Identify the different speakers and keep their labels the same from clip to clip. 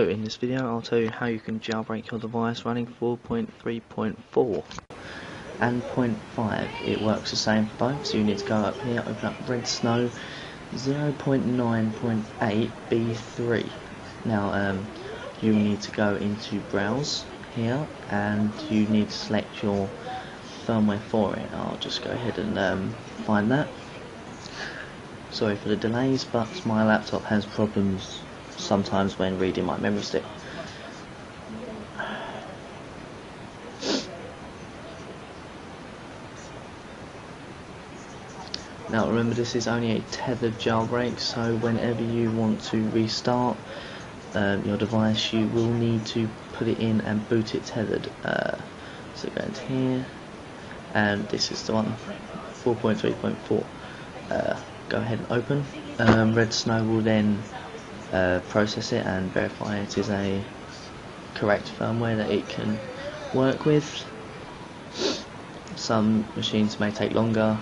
Speaker 1: So in this video I'll tell you how you can jailbreak your device running 4.3.4 and 0.5. It works the same for both, so you need to go up here, open up Red Snow 0.9.8 B3. Now you need to go into Browse here and you need to select your firmware for it. I'll just go ahead and find that. Sorry for the delays, but my laptop has problems sometimes when reading my memory stick. Now remember, this is only a tethered jailbreak, so whenever you want to restart your device, you will need to put it in and boot it tethered. So go into here, and this is the one, 4.3.4. Go ahead and open. Red Snow will then process it and verify it is a correct firmware that it can work with. Some machines may take longer.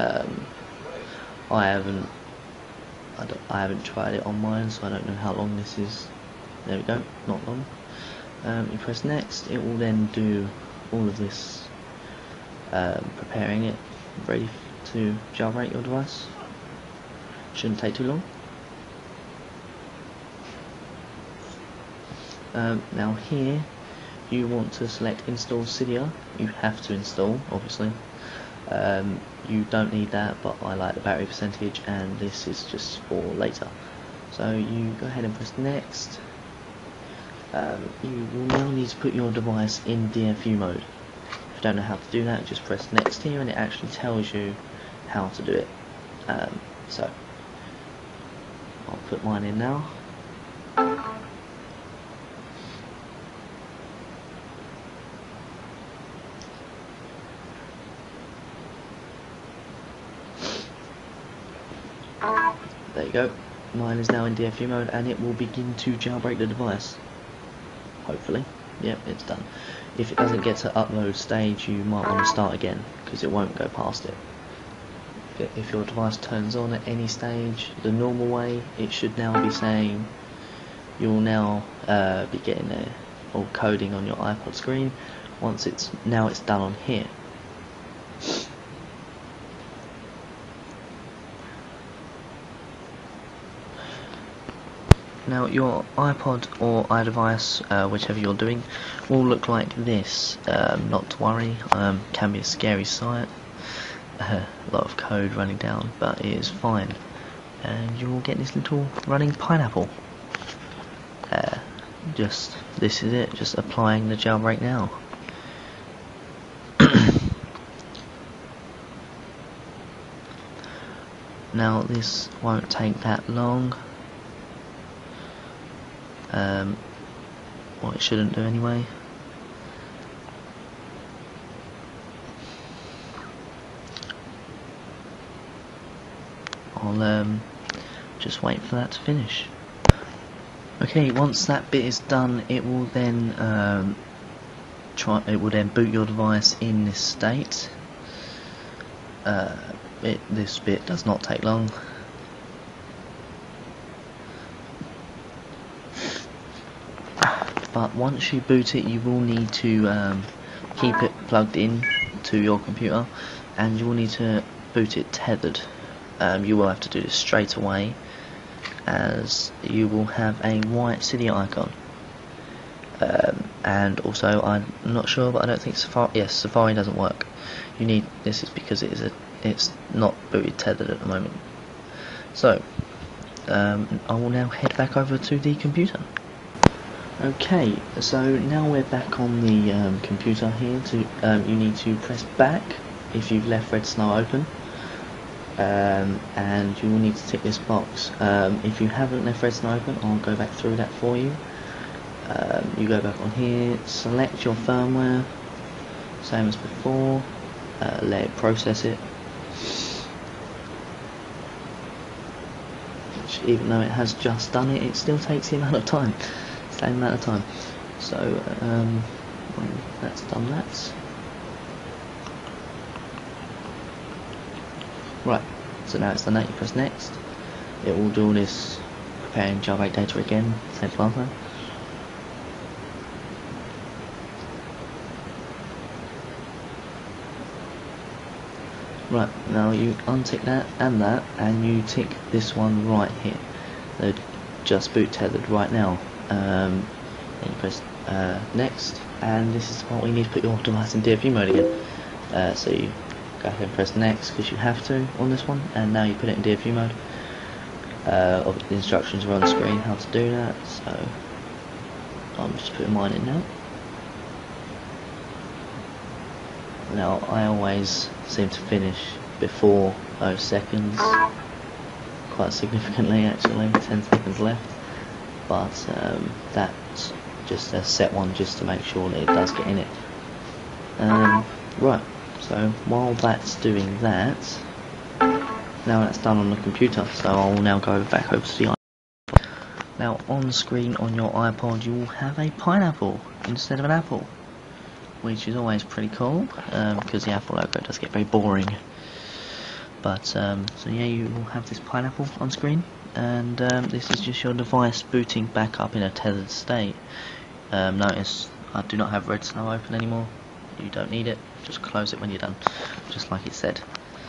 Speaker 1: I haven't tried it on mine, so I don't know how long this is. There we go, not long. You press next. It will then do all of this, preparing it ready to jailbreak your device. Shouldn't take too long. Now here you want to select install Cydia. You have to install, obviously. You don't need that, but I like the battery percentage, and this is just for later. So you go ahead and press next. You will now need to put your device in DFU mode. If you don't know how to do that, just press next here and it actually tells you how to do it. So I'll put mine in now. There you go, mine is now in DFU mode and it will begin to jailbreak the device. Hopefully. Yep, it's done. If it doesn't get to upload stage, you might want to start again, because it won't go past it. If your device turns on at any stage the normal way, it should now be saying you'll now be getting there, or coding on your iPod screen. Once it's done on here. Now your iPod or iDevice, whichever you're doing, will look like this. Not to worry, can be a scary sight. A lot of code running down, but it is fine. And you will get this little running pineapple. This is it, just applying the jailbreak now. Now this won't take that long. Well, it shouldn't do anyway. I'll just wait for that to finish. Okay, once that bit is done, it will then boot your device in this state. This bit does not take long. But once you boot it, you will need to keep it plugged in to your computer, and you will need to boot it tethered. You will have to do this straight away, as you will have a white Cydia icon. And also, I'm not sure, but I don't think Safari. Yes, Safari doesn't work. You need this is because it's not booted tethered at the moment. So I will now head back over to the computer. Okay, so now we're back on the computer here. You need to press back if you've left Red Snow open, and you will need to tick this box. If you haven't left Red Snow open, I'll go back through that for you. You go back on here, select your firmware, same as before, let it process it. Which, even though it has just done it, it still takes the amount of time. Same amount of time. So when that's done that. Right, so now it's done that, you press next. It will do all this preparing jailbreak data again, same as last time. Right, now you untick that, and you tick this one right here. So just boot tethered right now. Then you press next, and this is what we need to put your device in DFU mode again. So you go ahead and press next because you have to on this one, and now you put it in DFU mode. Obviously the instructions are on the screen how to do that, so I'm just putting mine in now. Now I always seem to finish before those seconds, quite significantly actually, 10 seconds left, but that's just a set one just to make sure that it does get in it. Right, so while that's doing that, now that's done on the computer, so I'll now go back over to the iPod. Now on screen on your iPod you will have a pineapple instead of an apple, which is always pretty cool, because the Apple logo does get very boring. But so yeah, you will have this pineapple on screen, and this is just your device booting back up in a tethered state. Notice I do not have Red Snow open anymore. You don't need it, just close it when you're done, just like it said.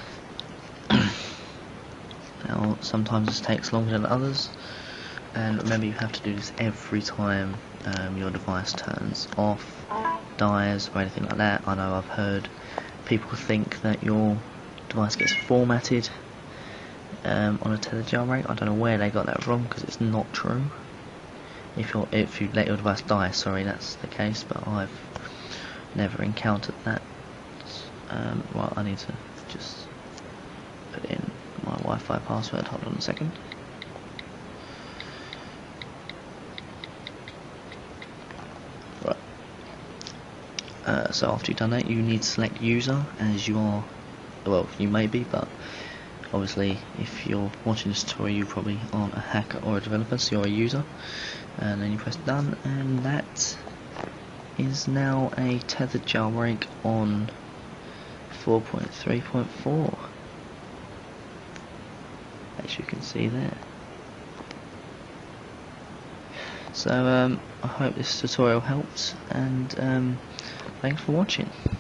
Speaker 1: Now sometimes this takes longer than others, and remember you have to do this every time your device turns off, dies, or anything like that. I know I've heard people think that your device gets formatted on a Tethered jailbreak. I don't know where they got that from, because it's not true. If you let your device die, sorry, that's the case, but I've never encountered that. Right, I need to just put in my Wi-Fi password. Hold on a second. So after you've done that, you need to select user, as you are, well, you may be, but obviously if you're watching this tutorial you probably aren't a hacker or a developer, so you're a user. And then you press done, and that is now a tethered jailbreak on 4.3.4, as you can see there. So I hope this tutorial helped, and thanks for watching.